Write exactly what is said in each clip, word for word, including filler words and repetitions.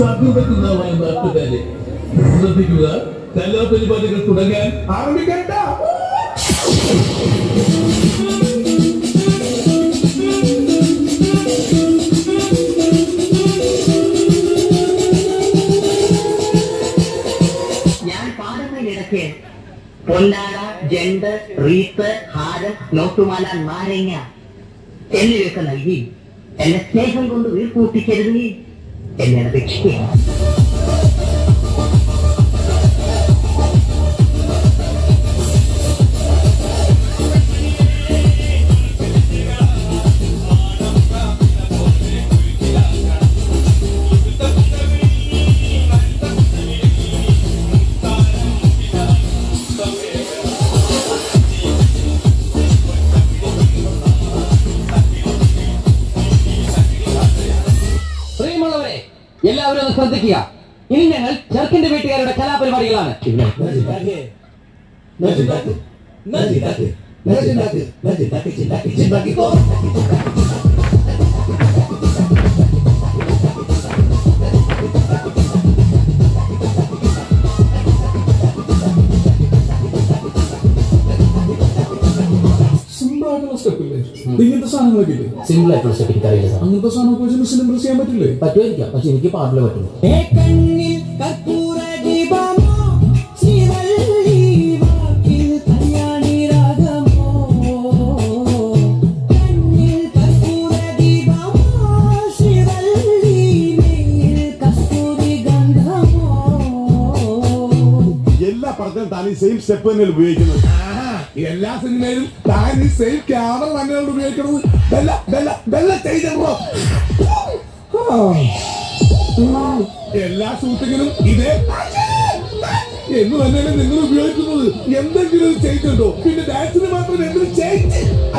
സകൃതക്കുന്നതായ നാട്ടുകാരെ ശ്രദ്ധിക്കുക. കലാപരിപാടികൾ തുടങ്ങാൻ ആരംഭിക്കണ്ട. ഞാൻ പാദങ്ങളിടയ്ക്ക് പൊന്നാട, ജണ്ട്, റീത്ത്, ഹാരം, നോട്ടുമാല, നാരങ്ങ എന്നിവയൊക്കെ നൽകി എന്നെ സ്നേഹം കൊണ്ട് വീർപ്പൂട്ടിക്കരുത് എന്നെ അപേക്ഷിക്കുക. എല്ലാവരും ഒന്ന് ശ്രദ്ധിക്കുക. ഇനി ഞങ്ങൾ ചെറുക്കന്റെ വീട്ടുകാരുടെ കലാപരിപാടികളാണ്. ഇങ്ങനത്തെ സാധനങ്ങളൊക്കെ സിമ്പിൾ ആയിട്ടുള്ള സ്റ്റെപ്പ് എനിക്ക് അറിയില്ല. അങ്ങനത്തെ സാധനമൊക്കെ വെച്ച് മിസ്സിനെ ഇംപ്രസ് ചെയ്യാൻ പറ്റില്ലേ? പറ്റുമായിരിക്കാം, പക്ഷെ എനിക്ക് പാടില്ല പറ്റുള്ളൂ. എല്ലാ പടത്തിലും താൻ ഈ സെയിം സ്റ്റെപ്പ് തന്നെയാണ് ഉപയോഗിക്കുന്നത്. എല്ലാ സിനിമയിലും താൻ ഈ സെയിം ക്യാമറ തന്നെയാണ് ഉപയോഗിക്കുന്നത്. എല്ലാ ഷൂട്ടിങ്ങിലും ഇതേ എന്ന് തന്നെയാണ് നിങ്ങൾ ഉപയോഗിക്കുന്നത്. എന്തെങ്കിലും ചെയ്തിട്ടുണ്ടോ? പിന്നെ ഡാൻസിന് മാത്രം എന്തെങ്കിലും ചെയ്ത്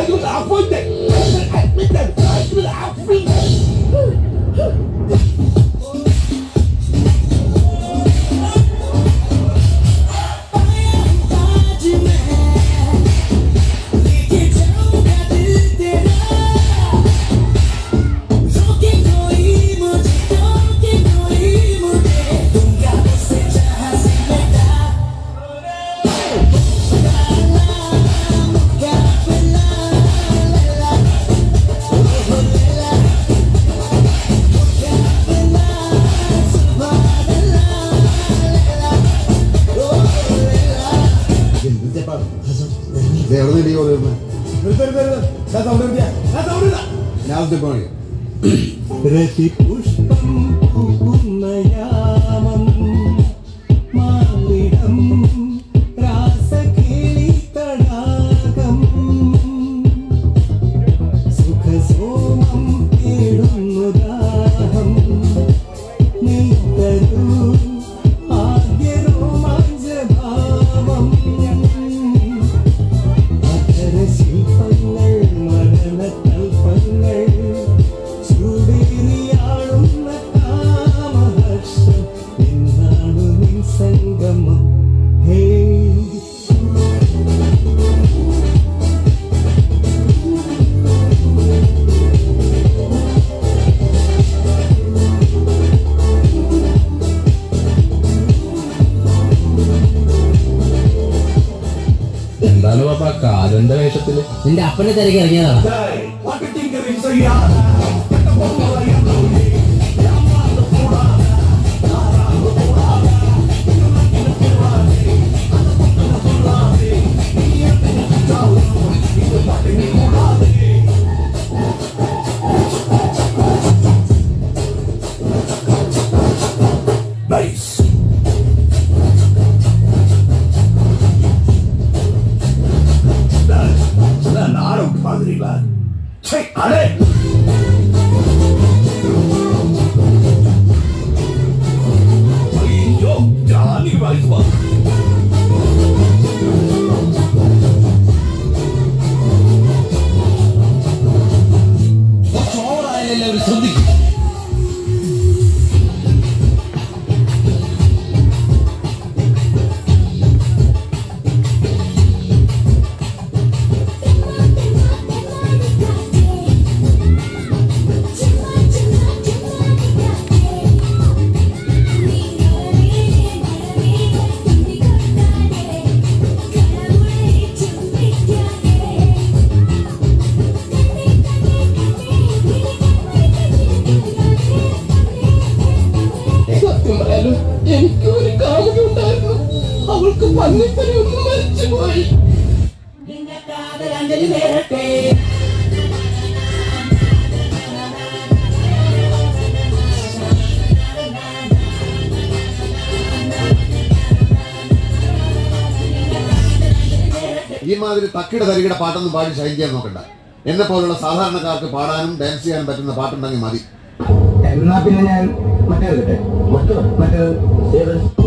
കാലന്റെ വേഷത്തില് നിന്റെ അപ്പനെ തിരക്കി ഇറങ്ങിയതാണ്. Padre, എനിക്ക് ഒരു കാമുകി ഉണ്ടായിരുന്നു. അവൾക്ക് പന്നിപ്പനി ഒന്ന് മരിച്ചുപോയി. ഈ മാതിരി തക്കിട തരികിട പാട്ടൊന്നും പാടി ഷൈൻ ചെയ്യാൻ നോക്കണ്ട. എന്നെ പോലുള്ള സാധാരണക്കാർക്ക് പാടാനും ഡാൻസ് ചെയ്യാനും പറ്റുന്ന പാട്ടുണ്ടെങ്കിൽ മതി. എന്നാ പിന്നെ ഞാൻ മറ്റേ മറ്റേ